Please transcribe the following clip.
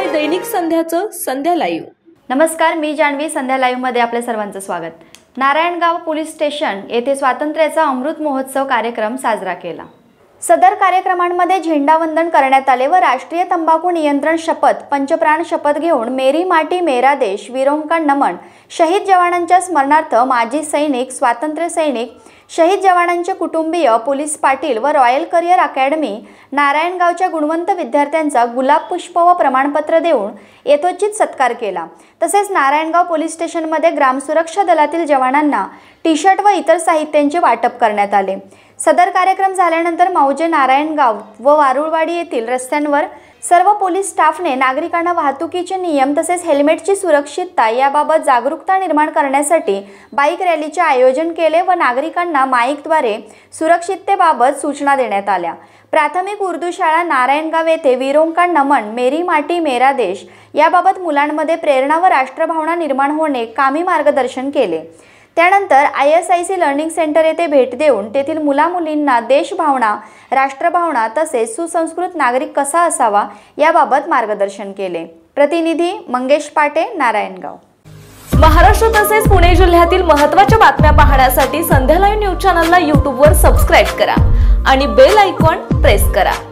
आहे दैनिक संध्याचं संध्या लाईव्ह। नमस्कार, मी जान्हवी। संध्या लाईव्ह मध्ये आपले सर्वांचं स्वागत। नारायणगाव पोलीस स्टेशन येथे स्वातंत्र्याचा अमृत महोत्सव कार्यक्रम साजरा केला। सदर कार्यक्रमांमध्ये झेंडावंदन करण्यात आले व राष्ट्रीय तंबाखू नियंत्रण शपथ पंचप्राण शपथ घेऊन मेरी माटी मेरा देश वीरों का नमन, शहीद जवानांच्या स्मरणार्थ माजी सैनिक, स्वातंत्र्य सैनिक, शहीद जवानांचे कुटुंबीय, पोलीस पाटील व रॉयल करियर अकॅडमी नारायणगावच्या गुणवंत विद्यार्थ्यांचा गुलाब पुष्प व प्रमाणपत्र देऊन यथोचित सत्कार केला। तसेच नारायणगाव पोलीस स्टेशनमध्ये ग्राम सुरक्षा दलातील जवानांना टी शर्ट व इतर साहित्यांचे वाटप करण्यात आले। सदर कार्यक्रम झाल्यानंतर मौजे नारायणगाव व वारुळवाडी येथील रस्त्यांवर सर्व पोलीस स्टाफने नागरिकांना वाहतुकीचे नियम तसेच हेल्मेटची सुरक्षितता याबाबत जागरूकता निर्माण करण्यासाठी बाईक रॅलीचे आयोजन केले व नागरिकांना माईकद्वारे सुरक्षिततेबाबत सूचना देण्यात आल्या। प्राथमिक उर्दू शाळा नारायणगाव येथे वीरों का नमन, मेरी माटी मेरा देश याबाबत मुलांमध्ये प्रेरणा व राष्ट्रभावना निर्माण होणे कामी मार्गदर्शन केले। त्यानंतर ISIC लर्निंग सेंटर येथे भेट देऊन तेथील मुला-मुलींना देशभावना, राष्ट्रभावना तसेच सुसंस्कृत नागरिक कसा असावा याबाबत मार्गदर्शन केले। प्रतिनिधी मंगेश पाटे, नारायणगाव। महाराष्ट्र तसेच पुणे जिल्ह्यातील महत्त्वाच्या बातम्या पाहण्यासाठी संध्या लाईव्ह न्यूज चॅनलला YouTube वर सबस्क्राइब करा आणि बेल आयकॉन प्रेस करा।